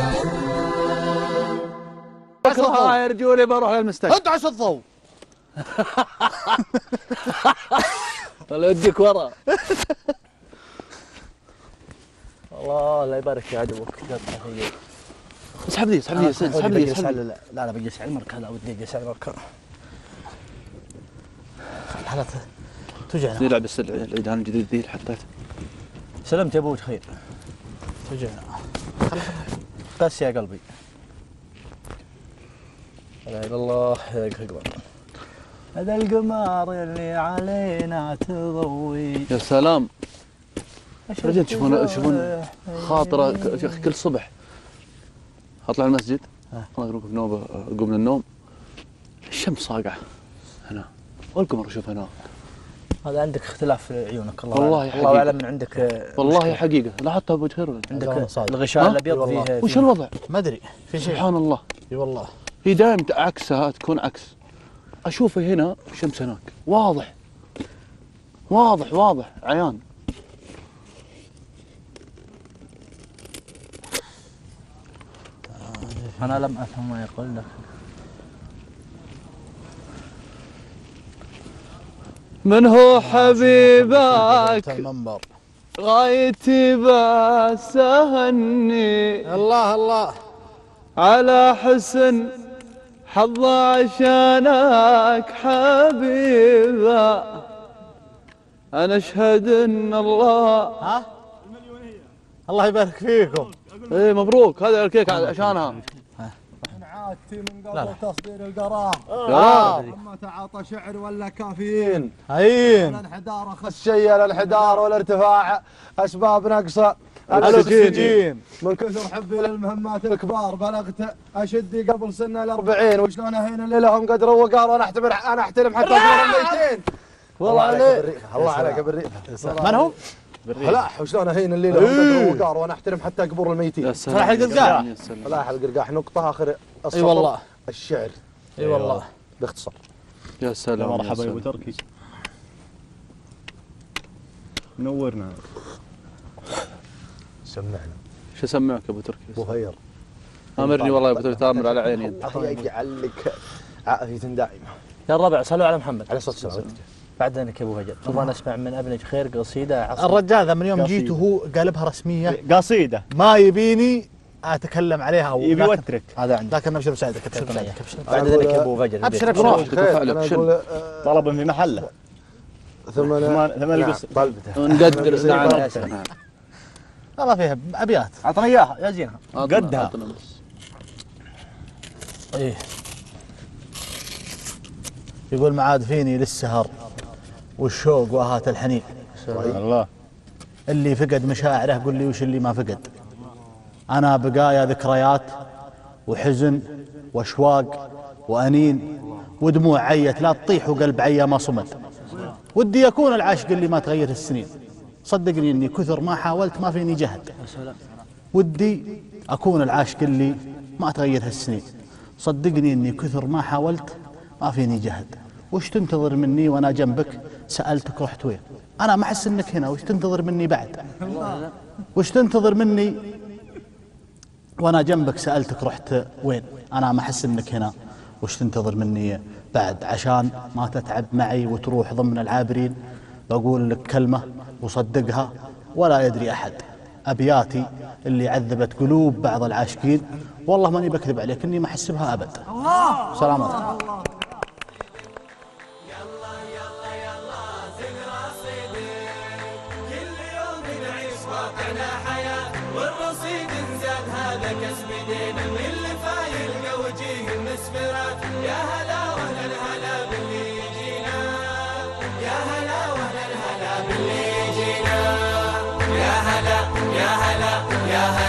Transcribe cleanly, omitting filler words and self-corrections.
بكرهها يا رجولي بروح للمستشفى. ادعس الضوء. الله يديك ورا. الله لا يبارك يا عدوك. اسحب لي اسحب لي اسحب لي. لا لا بجلس على المركز. لا ودي اجلس على المركز. الحالات توجعنا. نلعب العيدان الجديد ذي اللي حطيته. سلمت يا ابو خير. توجعنا. قاس يا قلبي. لا اله الا الله يا القمر. هذا القمر اللي علينا تضوي. يا سلام. رجال تشوفون خاطره كل صبح اطلع المسجد اقوم بنوبه اقوم من النوم الشمس صاقعه هنا والقمر اشوف هنا. هذا عندك اختلاف في عيونك. الله اعلم من عندك. والله حقيقه لاحظتها ابو جهير. عندك الغشاء الابيض فيه. وش الوضع؟ ما ادري في شيء. سبحان الله. اي والله. هي دائما عكسها تكون عكس. اشوفه هنا الشمس هناك واضح واضح واضح عيان. أنا لم أفهم ما يقول لك. من هو حبيبك غايتي بس أهني. الله الله على حسن حظ عشانك حبيبا. أنا أشهد إن الله. ها؟ الله يبارك فيكم. إيه مبروك. هذا الكيك عشانها. عادتي من قبل تصدير القرار. اما تعاطى شعر ولا كافيين. هين. الانحدار خس شيء الانحدار والارتفاع اسباب نقصه الاكسجين. من كثر حبي للمهمات الكبار بلغت اشدي قبل سن ال40 وشلون اهين اللي لهم قدر ووقار وانا احترم حتى الميتين. والله عليك. الله عليك بالريح. من هو؟ فلاح وشلون اهين اللي لهم قدر ووقار وانا احترم حتى قبور الميتين. فلاح القرقاح. فلاح القرقاح نقطه اخر السطر. اي والله. الشعر. اي والله. باختصار. يا سلام. مرحبا يا ابو تركي. منورنا. سمعنا. شو اسمعك يا ابو تركي؟ ابو هير. امرني والله يا ابو تركي تامر على عيني. الله يجعل لك عافية دائمة. يا الربع صلوا على محمد. عليه الصلاة والسلام. بعد ذلك يا ابو هجر نبغى نسمع من ابنك خير قصيده. الرجال هذا من يوم جيت وهو قالبها رسميه قصيده ما يبيني اتكلم عليها. يبي يوترك. هذا عندك. لكن ابشر بساعدك ابشر بساعدك. بعد ذلك يا ابو فجر. ابشر ابشر. انا اقول طلب في محله. ثمن القصه. طلبته. نقدر. نعم. والله فيها ابيات. اعطنا اياها يا زينها. قدها. ايه يقول معاد فيني للسهر والشوق واهات الحنين. الله. اللي فقد مشاعره قل لي وش اللي ما فقد. انا بقايا ذكريات وحزن واشواق وانين ودموع عيت لا تطيح وقلب عيا ما صمد. ودي يكون العاشق اللي ما تغير السنين. صدقني اني كثر ما حاولت ما فيني جهد. ودي اكون العاشق اللي ما تغير هالسنين. صدقني اني كثر ما حاولت ما فيني جهد. وش تنتظر مني وانا جنبك؟ سألتك رحت وين؟ انا ما احس انك هنا. وش تنتظر مني بعد؟ وش تنتظر مني وانا جنبك؟ سألتك رحت وين؟ انا ما احس انك هنا. وش تنتظر مني بعد؟ عشان ما تتعب معي وتروح ضمن العابرين بقول لك كلمة وصدقها ولا يدري احد. ابياتي اللي عذبت قلوب بعض العاشقين والله ماني بكذب عليك اني ما احس بها ابد. سلامات. يا هلا وهلا هلا باللي يجينا. يا هلا وهلا هلا باللي يجينا. يا هلا يا هلا يا هلا.